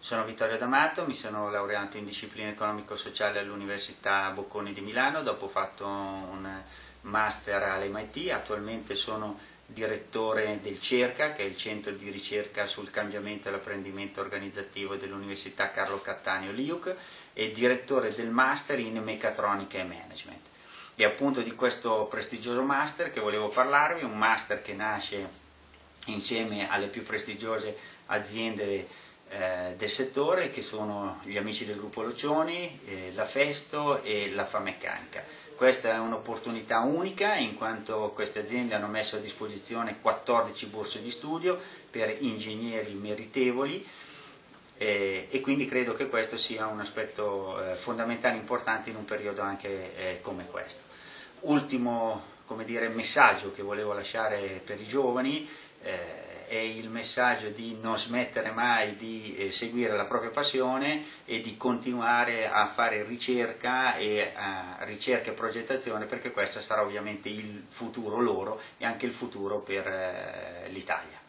Sono Vittorio D'Amato, mi sono laureato in discipline economico-sociali all'Università Bocconi di Milano, dopo ho fatto un master all'MIT, attualmente sono direttore del CERCA, che è il centro di ricerca sul cambiamento e l'apprendimento organizzativo dell'Università Carlo Cattaneo LIUC e direttore del master in meccatronica e management. E appunto di questo prestigioso master che volevo parlarvi, un master che nasce insieme alle più prestigiose aziende del settore, che sono gli amici del gruppo Locioni, la Festo e la Fameccanica. Questa è un'opportunità unica in quanto queste aziende hanno messo a disposizione 14 borse di studio per ingegneri meritevoli e quindi credo che questo sia un aspetto fondamentale e importante in un periodo anche come questo. Ultimo, messaggio che volevo lasciare per i giovani è il messaggio di non smettere mai di seguire la propria passione e di continuare a fare ricerca e progettazione, perché questo sarà ovviamente il futuro loro e anche il futuro per l'Italia.